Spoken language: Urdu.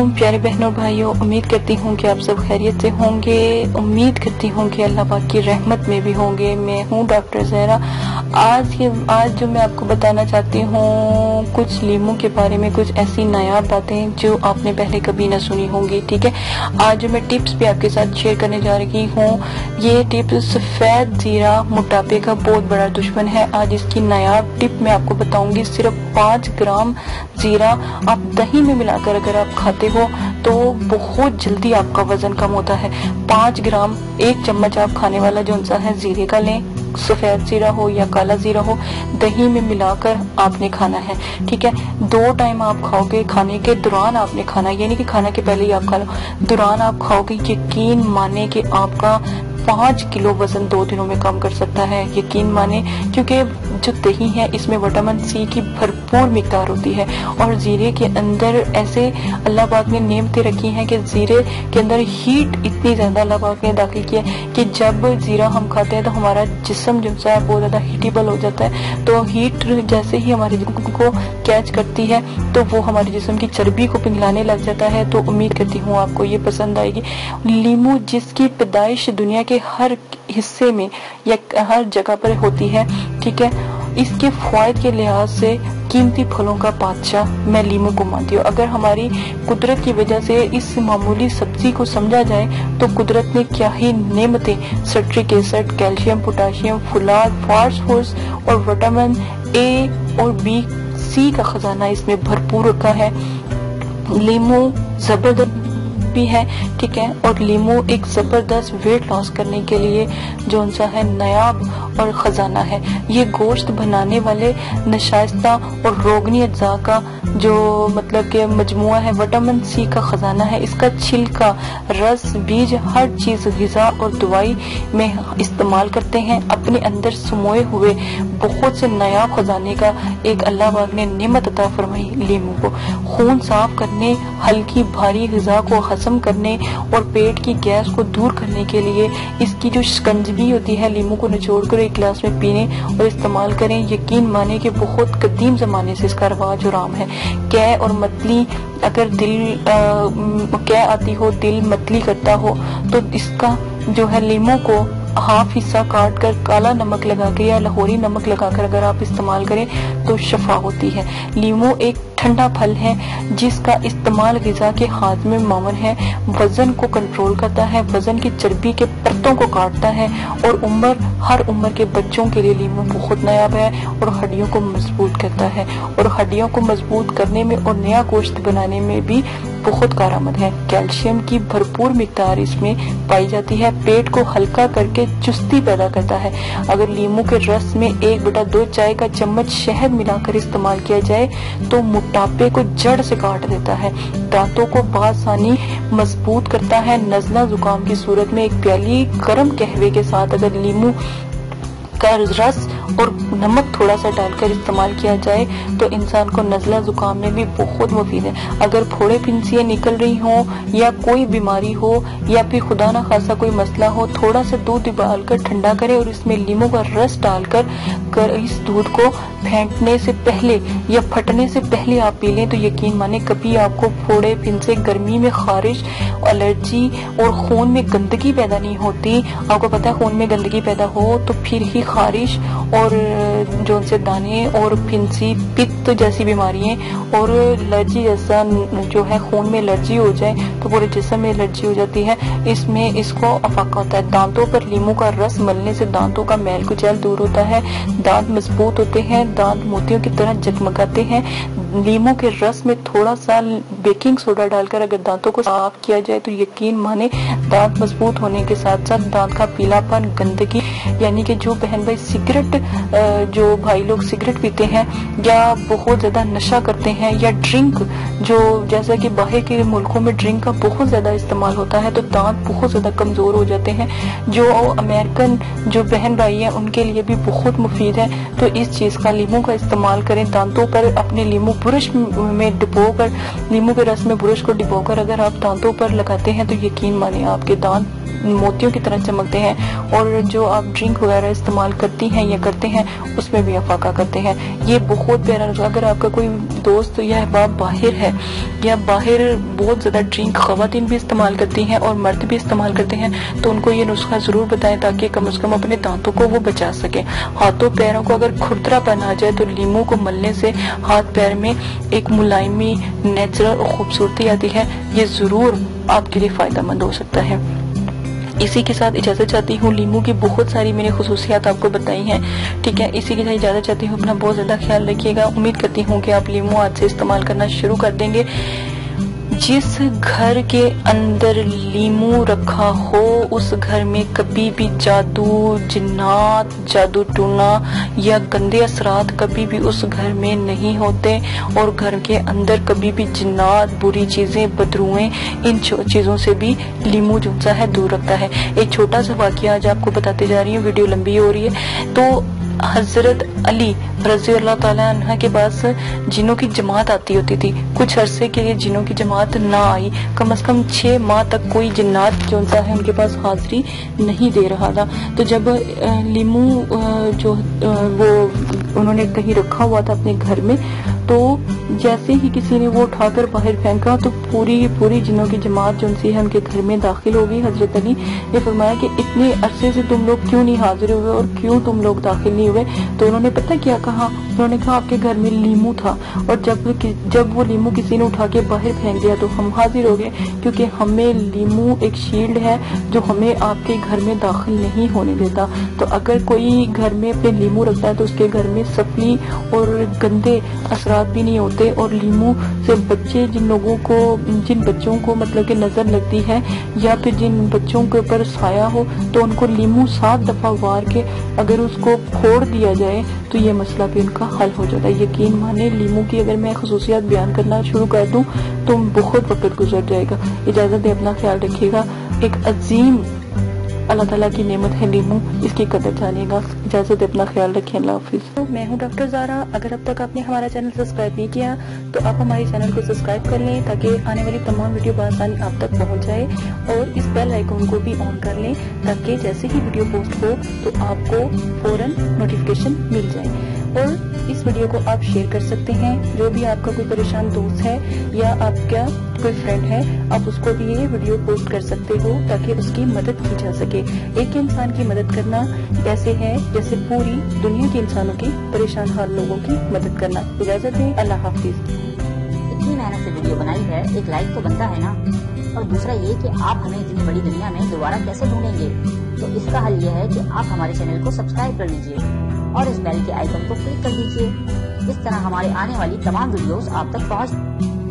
علیکم پیارے بہنوں بھائیوں، امید کرتی ہوں کہ آپ سب خیریت سے ہوں گے، امید کرتی ہوں کہ اللہ پاک کی رحمت میں بھی ہوں گے۔ میں ہوں ڈاکٹر زہرا۔ آج جو میں آپ کو بتانا چاہتی ہوں کچھ لیموں کے بارے میں، کچھ ایسی نایاب باتیں جو آپ نے پہلے کبھی نہ سنی ہوں گی، ٹھیک ہے۔ آج جو میں ٹپس بھی آپ کے ساتھ شیئر کرنے جا رہی ہوں، یہ ٹپس سفید زیرہ موٹاپے کا بہت بڑا دشمن ہے۔ آج اس کی نایاب ٹپ میں آپ کو بتاؤں گی۔ صرف 5 گرام زیرہ آپ دہی میں ملا کر اگر آپ کھاتے ہو تو بہت جلدی آپ کا وزن کم ہوتا ہے۔ 5 گرام، 1 چمچ آپ کھانے والا جو سا ہے زیرے کا لیں، سفید زیرہ ہو یا کالا زیرہ ہو، دہی میں ملا کر آپ نے کھانا ہے، ٹھیک ہے۔ 2 ٹائم آپ کھاؤ گے، کھانے کے دوران آپ نے کھانا، یعنی کہ کھانا کے پہلے ہی آپ کھا لو، دوران آپ کھاؤ گے، یقین مانے کہ آپ کا 5 کلو وزن 2 دنوں میں کم کر سکتا ہے، یقین مانے، کیونکہ جو دہی ہے اس میں وٹامن سی کی بھرپور مقدار ہوتی ہے، اور زیرے کے اندر ایسے اللہ پاک نے نعمتیں رکھی ہیں کہ زیرے کے اندر ہیٹ اتنی زیادہ اللہ پاک نے داخل کی ہے کہ جب زیرہ ہم کھاتے ہیں تو ہمارا جسم جو ہے بہت زیادہ ہیٹیبل ہو جاتا ہے، تو ہیٹ جیسے ہی ہمارے جسم کو کیچ کرتی ہے تو وہ ہمارے جسم کی چربی کو پنگلانے لگ جاتا ہے۔ تو امید کرتی ہوں آپ کو یہ پسند آئے گی۔ لیمو جس کی پیدائش دنیا کے ہر حصے میں یا ہر جگہ پر ہوتی ہے، ٹھیک ہے، اس کے فوائد کے لحاظ سے قیمتی پھلوں کا بادشاہ میں لیمو کو مانتی ہوں۔ اگر ہماری قدرت کی وجہ سے اس معمولی سبزی کو سمجھا جائے تو قدرت نے کیا ہی نعمتیں، سٹرک ایسڈ، کیلشیم، پوٹاشیم، فولاد، فاسفورس اور وٹامن اے اور بی، سی کا خزانہ اس میں بھرپور رکھا ہے۔ لیمو زبردست بھی ہے، ٹھیک ہے، اور لیمو ایک زبردست ویٹ لاس کرنے کے لیے جو سا ہے نایاب اور خزانہ ہے۔ یہ گوشت بنانے والے نشائستہ اور روگنی اجزاء کا جو مطلب کہ مجموعہ ہے، وٹامن سی کا خزانہ ہے۔ اس کا چھلکا، رس، بیج، ہر چیز غذا اور دوائی میں استعمال کرتے ہیں۔ اپنے اندر سموئے ہوئے بہت سے نایاب خزانے کا ایک اللہ پاک نے نعمت عطا فرمائی لیمو کو۔ خون صاف کرنے، ہلکی بھاری غذا کو ہضم کرنے اور پیٹ کی گیس کو دور کرنے کے لیے اس کی جو شکنجبی ہوتی ہے، لیمو کو نچوڑ کر ایک گلاس میں پینے اور استعمال کریں، یقین مانے کہ بہت قدیم زمانے سے اس کا رواج اور عام ہے۔ قے اور متلی، اگر قے آتی ہو، دل متلی کرتا ہو تو اس کا جو ہے لیمو کو ہاف حصہ کاٹ کر کالا نمک لگا کے یا لاہوری نمک لگا کر اگر آپ استعمال کریں تو شفا ہوتی ہے۔ لیمو ایک ٹھنڈا پھل ہے جس کا استعمال غذا کے ہاضمے میں معاون ہے، وزن کو کنٹرول کرتا ہے، وزن کی چربی کے پرتوں کو کاٹتا ہے، اور ہر عمر کے بچوں کے لیے لیمو بہت نایاب ہے اور ہڈیوں کو مضبوط کرتا ہے، اور ہڈیوں کو مضبوط کرنے میں اور نیا گوشت بنانے میں بھی بہت کارآمد ہے۔ کیلشیم کی بھرپور مقدار اس میں پائی جاتی ہے، پیٹ کو ہلکا کر کے چستی پیدا کرتا ہے۔ اگر لیمو کے رس میں 1/2 چائے کا چمچ شہد ملا کر استعمال کیا جائے تو موٹاپے کو جڑ سے کاٹ دیتا ہے، دانتوں کو بآسانی مضبوط کرتا ہے۔ نزلہ زکام کی صورت میں ایک پیالی گرم قہوے کے ساتھ اگر لیمو کا رس اور نمک تھوڑا سا ڈال کر استعمال کیا جائے تو انسان کو نزلہ زکام میں بھی بہت مفید ہے۔ اگر پھوڑے پھنسیاں نکل رہی ہوں یا کوئی بیماری ہو یا پھر خدا نہ خاصا کوئی مسئلہ ہو، تھوڑا سا دودھ ابال کر ٹھنڈا کریں اور اس میں لیمو کا رس ڈال کر اس دودھ کو پھینکنے سے پہلے یا پھٹنے سے پہلے آپ پی لیں تو یقین مانے کبھی آپ کو پھوڑے پھنسے، گرمی میں خارش، الرجی اور خون میں گندگی پیدا نہیں ہوتی۔ آپ کو پتا ہے خون میں گندگی پیدا ہو تو پھر ہی خارش اور جو ان سے دانے اور پھنسی، پت جیسی بیماریاں اور الرجی جیسا جو ہے خون میں الرجی ہو جائے تو پورے جسم میں الرجی ہو جاتی ہے، اس میں اس کو افاقہ ہوتا ہے۔ دانتوں پر لیمو کا رس ملنے سے دانتوں کا میل کچیل دور ہوتا ہے، دانت مضبوط ہوتے ہیں، دانت موتیوں کی طرح جگمگاتے ہیں۔ لیمو کے رس میں تھوڑا سا بیکنگ سوڈا ڈال کر اگر دانتوں کو صاف کیا جائے تو یقین مانے دانت مضبوط ہونے کے ساتھ ساتھ دانت کا پیلا پن، گندگی، یعنی کہ جو بہن بھائی سگریٹ، جو بھائی لوگ سگریٹ پیتے ہیں یا بہت زیادہ نشہ کرتے ہیں یا ڈرنک، جو جیسا کہ باہر کے ملکوں میں ڈرنک کا بہت زیادہ استعمال ہوتا ہے تو دانت بہت زیادہ کمزور ہو جاتے ہیں، جو امریکن جو بہن بھائی ہیں ان کے لیے بھی بہت مفید ہے۔ تو اس چیز کا لیمو کا استعمال کریں، دانتوں پر اپنے لیمو برش میں ڈبو کر، لیمو کے رس میں برش کو ڈبو کر اگر آپ دانتوں پر لگاتے ہیں تو یقین مانے آپ کے دانت موتیوں کی طرح چمکتے ہیں، اور جو آپ ڈرنک وغیرہ استعمال کرتی ہیں یا کرتے ہیں اس میں بھی افاقہ کرتے ہیں۔ یہ بہت پیارا نسخہ، اگر آپ کا کوئی دوست یا احباب باہر ہے یا باہر بہت زیادہ ڈرنک خواتین بھی استعمال کرتی ہیں اور مرد بھی استعمال کرتے ہیں تو ان کو یہ نسخہ ضرور بتائیں تاکہ کم از کم اپنے دانتوں کو وہ بچا سکیں۔ ہاتھوں پیروں کو اگر کھردرا پن آ جائے تو لیمو کو ملنے سے ہاتھ پیر میں ایک ملائمی، نیچرل اور خوبصورتی آتی ہے۔ یہ ضرور آپ کے لیے فائدہ مند ہو سکتا ہے۔ اسی کے ساتھ اجازت چاہتی ہوں، لیمو کی بہت ساری میں نے خصوصیات آپ کو بتائی ہیں، ٹھیک ہے۔ اسی کے ساتھ اجازت چاہتی ہوں، اپنا بہت زیادہ خیال رکھیے گا۔ امید کرتی ہوں کہ آپ لیمو آج سے استعمال کرنا شروع کر دیں گے۔ جس گھر کے اندر لیمو رکھا ہو اس گھر میں کبھی بھی جادو، جنات، جادو ٹونا یا گندے اثرات کبھی بھی اس گھر میں نہیں ہوتے، اور گھر کے اندر کبھی بھی جنات، بری چیزیں، بدروئیں، ان چیزوں سے بھی لیمو جو ہے دور رکھتا ہے۔ ایک چھوٹا سا واقعہ آج آپ کو بتاتے جا رہی ہوں، ویڈیو لمبی ہو رہی ہے۔ تو حضرت علی رضی اللہ تعالیٰ عنہ کے پاس جنوں کی جماعت آتی ہوتی تھی، کچھ عرصے کے لیے جنوں کی جماعت نہ آئی، کم از کم 6 ماہ تک کوئی جنات جو ہے ان کے پاس حاضری نہیں دے رہا تھا۔ تو جب لیمو جو وہ انہوں نے کہیں رکھا ہوا تھا اپنے گھر میں، تو جیسے ہی کسی نے وہ اٹھا کر باہر پھینکا تو پوری جنوں کی جماعت جو ہے ان کے گھر میں داخل ہو گئی۔ حضرت علی نے فرمایا کہ اتنے عرصے سے تم لوگ کیوں نہیں حاضر ہوئے اور کیوں تم لوگ داخل نہیں ہوئے؟ تو انہوں نے پتہ کیا کہا؟ انہوں نے کہا آپ کے گھر میں لیمو تھا، اور جب وہ لیمو کسی نے اٹھا کے باہر پھینک دیا تو ہم حاضر ہو گئے، کیونکہ ہمیں لیمو ایک شیلڈ ہے جو ہمیں آپ کے گھر میں داخل نہیں ہونے دیتا۔ تو اگر کوئی گھر میں اپنے لیمو رکھتا ہے تو اس کے گھر میں سفلی اور گندے اثرات بھی نہیں ہوتے، اور لیمو سے بچے جن بچوں کو مطلب کہ نظر لگتی ہے یا پھر جن بچوں کے اوپر سایہ ہو تو ان کو لیمو 7 دفعہ وار کے اگر اس کو پھوڑ دیا جائے تو یہ مسئلہ بھی ان کا حل ہو جاتا ہے۔ یقین مانے لیمو کی اگر میں خصوصیات بیان کرنا شروع کر دوں تو بہت وقت گزر جائے گا۔ اجازت دے، اپنا خیال رکھیے گا۔ ایک عظیم اللہ تعالیٰ کی نعمت ہے لیمو، اس کی قدر جانیے گا۔ اجازت دے، اپنا خیال رکھیں، اللہ حافظ۔ میں ہوں ڈاکٹر زارا۔ اگر اب تک آپ نے ہمارا چینل سبسکرائب نہیں کیا تو آپ ہمارے چینل کو سبسکرائب کر لیں تاکہ آنے والی تمام ویڈیو بآسانی آپ تک پہنچ جائے، اور اس بیل آئیکن کو بھی آن کر لیں تاکہ جیسے ہی ویڈیو پوسٹ ہو تو آپ کو فوراً نوٹیفیکیشن مل جائے۔ اور اس ویڈیو کو آپ شیئر کر سکتے ہیں، جو بھی آپ کا کوئی پریشان دوست ہے یا آپ کا کوئی فرینڈ ہے، آپ اس کو بھی یہ ویڈیو پوسٹ کر سکتے ہو تاکہ اس کی مدد کی جا سکے۔ ایک انسان کی مدد کرنا ایسے ہے جیسے پوری دنیا کے انسانوں کی، پریشان حال لوگوں کی مدد کرنا۔ اجازت دیں، اللہ حافظ۔ اتنی محنت سے ویڈیو بنائی ہے، ایک لائک تو بنتا ہے نا، اور دوسرا یہ کہ آپ ہمیں اتنی بڑی دنیا میں دوبارہ کیسے ڈھونڈیں گے؟ تو اس کا حل یہ ہے کہ آپ ہمارے چینل کو سبسکرائب کر لیجئے اور اس بیل کے آئیکن کو کلک کر دیجئے۔ اس طرح ہمارے آنے والی تمام ویڈیوز آپ تک پہنچ